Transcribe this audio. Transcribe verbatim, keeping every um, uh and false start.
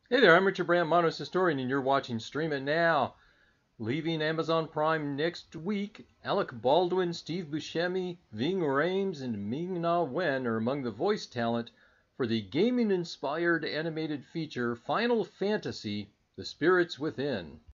Hey there, I'm Richard Brandt, Monos Historian, and you're watching Stream It Now. Leaving Amazon Prime next week, Alec Baldwin, Steve Buscemi, Ving Rhames, and Ming-Na Wen are among the voice talent for the gaming-inspired animated feature Final Fantasy: The Spirits Within.